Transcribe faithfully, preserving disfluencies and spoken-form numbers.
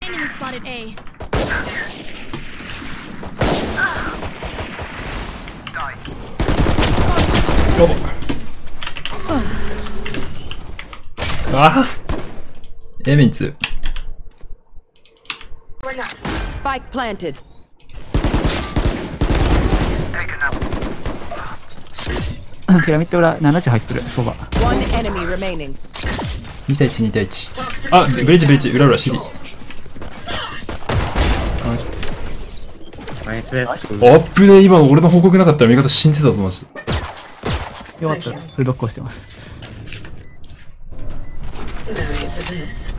Enemy spotted A. ああ A メンツ Spike planted. ピラミッド裏ななじゅう入ってるそば。 One enemy remaining. に対いち、に対いち。あ、ブリッジブリッジ、裏裏シリ。ナイス。 ナイスです。 あっぶね、今俺の報告なかったら味方死んでたぞ、マジ。 よかった。フルドックをしてます。